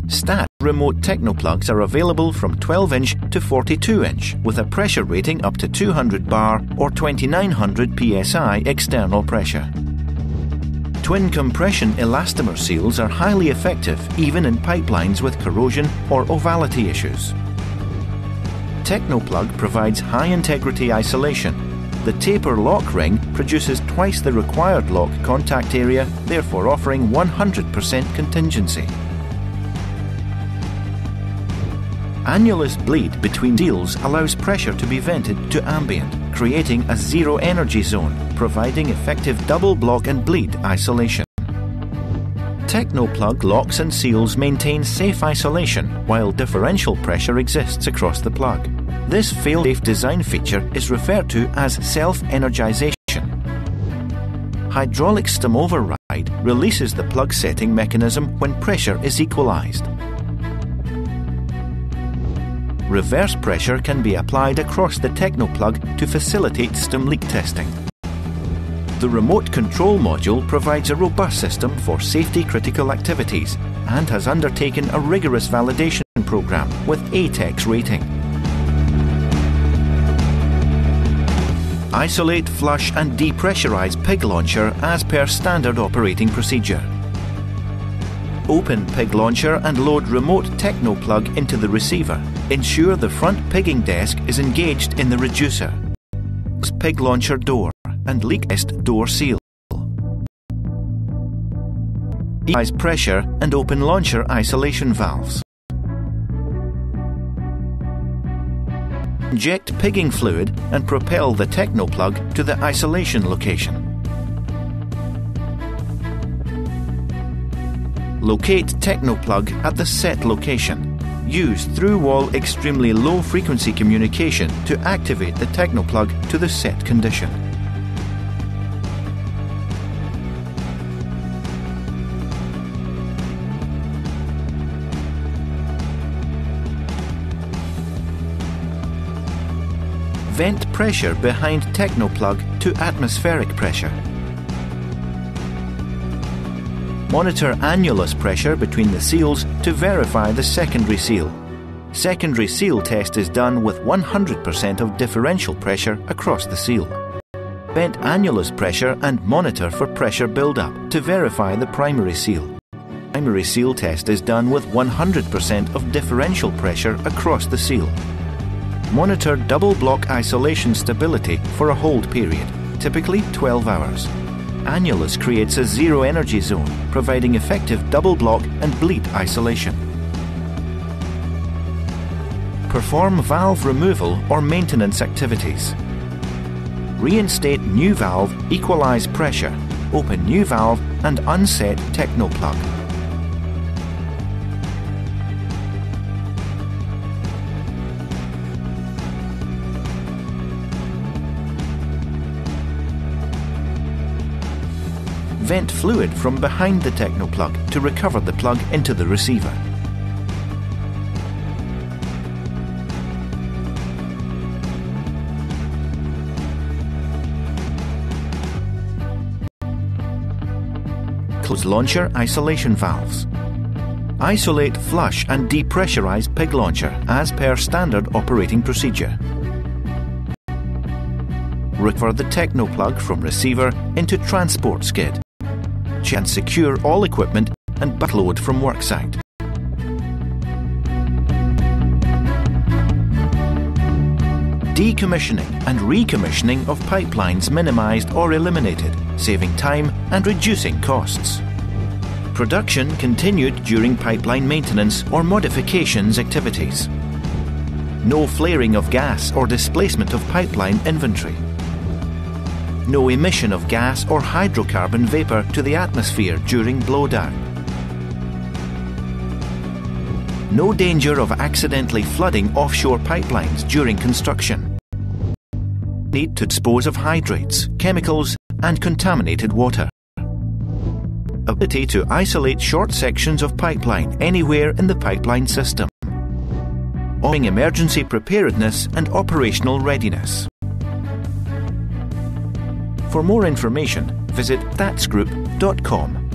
Stat remote Tecno plugs are available from 12-inch to 42-inch with a pressure rating up to 200 bar or 2900 psi external pressure. Twin compression elastomer seals are highly effective even in pipelines with corrosion or ovality issues. Tecno plug provides high integrity isolation. The taper lock ring produces twice the required lock contact area, therefore offering 100% contingency. Annulus bleed between seals allows pressure to be vented to ambient, creating a zero energy zone, providing effective double block and bleed isolation. Tecno plug locks and seals maintain safe isolation while differential pressure exists across the plug. This fail-safe design feature is referred to as self-energization. Hydraulic stem override releases the plug setting mechanism when pressure is equalized. Reverse pressure can be applied across the Tecno plug to facilitate stem leak testing. The remote control module provides a robust system for safety-critical activities and has undertaken a rigorous validation program with ATEX rating. Isolate, flush and depressurize pig launcher as per standard operating procedure. Open pig launcher and load remote Tecno plug into the receiver. Ensure the front pigging desk is engaged in the reducer. Pig launcher door and leak test door seal. Equalize pressure and open launcher isolation valves. Inject pigging fluid and propel the Tecno plug to the isolation location. Locate Tecno plug at the set location. Use through-wall extremely low frequency communication to activate the Tecno plug to the set condition. Vent pressure behind Tecno plug to atmospheric pressure. Monitor annulus pressure between the seals to verify the secondary seal. Secondary seal test is done with 100% of differential pressure across the seal. Vent annulus pressure and monitor for pressure buildup to verify the primary seal. Primary seal test is done with 100% of differential pressure across the seal. Monitor double block isolation stability for a hold period, typically 12 hours. Annulus creates a zero energy zone, providing effective double block and bleed isolation. Perform valve removal or maintenance activities. Reinstate new valve, equalize pressure, open new valve and unset Tecno plug. Vent fluid from behind the Tecno plug to recover the plug into the receiver. Close launcher isolation valves. Isolate, flush and depressurize pig launcher as per standard operating procedure. Recover the Tecno plug from receiver into transport skid. And secure all equipment and backload from worksite. Decommissioning and recommissioning of pipelines minimized or eliminated, saving time and reducing costs. Production continued during pipeline maintenance or modifications activities. No flaring of gas or displacement of pipeline inventory. No emission of gas or hydrocarbon vapor to the atmosphere during blowdown. No danger of accidentally flooding offshore pipelines during construction. Need to dispose of hydrates, chemicals, and contaminated water. Ability to isolate short sections of pipeline anywhere in the pipeline system. Offering emergency preparedness and operational readiness. For more information, visit thatsgroup.com.